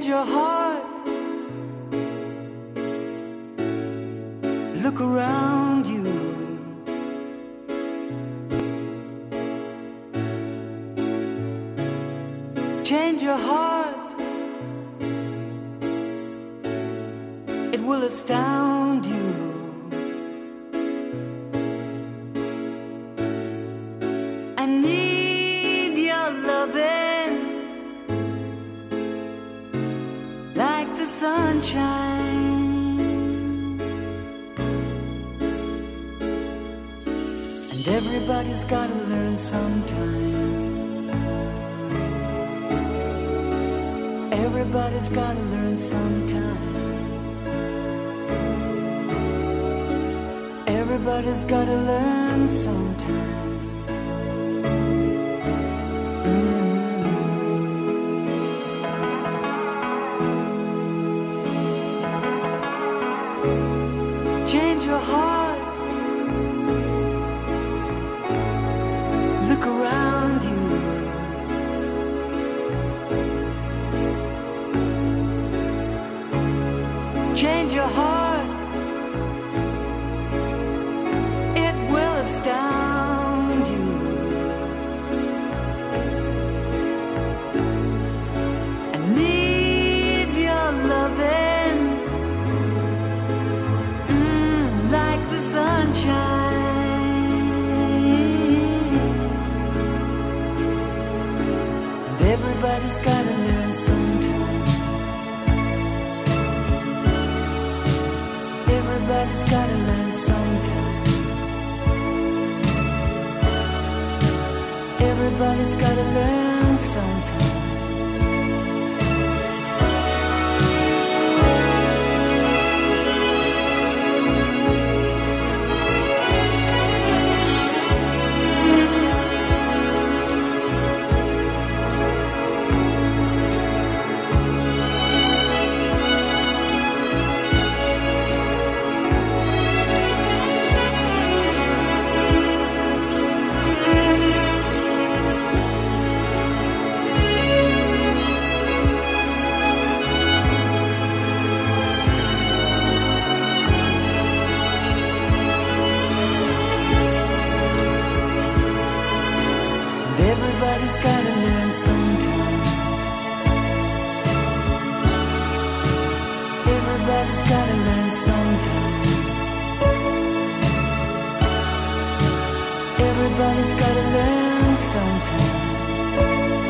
Change your heart. Look around you. Change your heart. It will astound you. I need your loving like the sunshine. And everybody's gotta learn sometime. Everybody's gotta learn sometime. Everybody's gotta learn sometime. Change your heart. Look around you. Change your heart. It will astound you. I need your loving like the sunshine. And everybody's gotta learn sometime. Everybody's gotta learn sometime. Everybody's gotta learn sometime. Everybody's gotta learn sometime. Everybody's gotta learn sometime. Everybody's gotta learn sometime.